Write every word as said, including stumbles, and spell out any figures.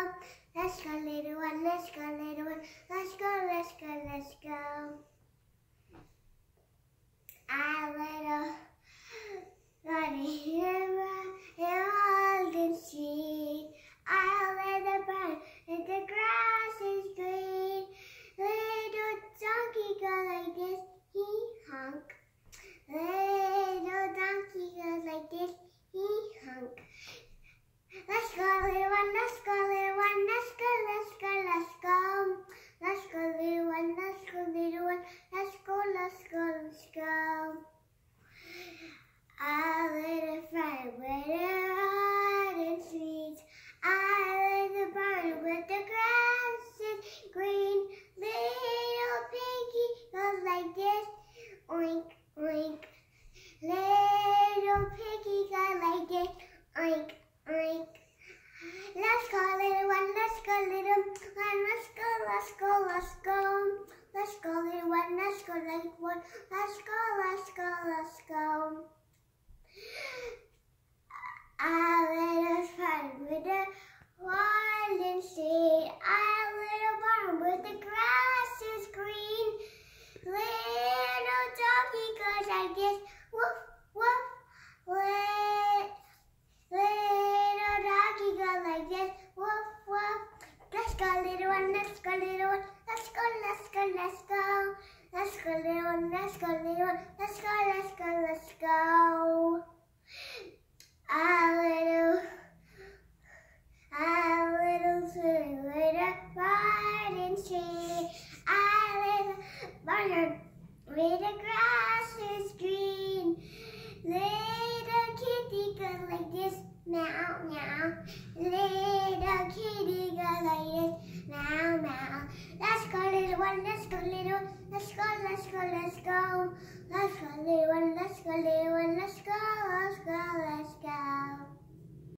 Let's go, little one. Let's go, little one. Let's go, let's go, let's go. I little running around in Walden Street. I let the burn and the grass is green. Little donkey go like this, he honk. Little donkey goes like this, he honk. Let's go, little one, let's go, little one, let's go, let's go, let's go. Let's go, little one, let's go, little one, let's go, let's go, let's go. I lit a fire with a hot and sweet. I lit the barn with the grass is green. Little piggy goes like this, oink, oink. Little piggy goes like this, oink, oink. Let's go, little one, let's go, little one, let's go, let's go, let's go. Let's go, little one, let's go, little one, let's go, let's go, let's go. I lit a fire with a Walden Street. I lit a barn with the grass is green. Little doggy goes like this, woof, woof. Lit, little doggy goes like this, woof, woof. Let's go, little one, let's go, little one, let's go, let's go, let's go. Let's go, little one, let's go, little one, let's go, let's go, let's go. A little, a little tree with a garden tree. A little barnyard where the grass is green. Little kitty goes like this, meow, meow. Little kitty goes like this, meow, meow. Let's go, little one, let's go, little one, let's go, let's go, let's go. Let's go, little one, let's go, little one, let's go, let's go, let's go.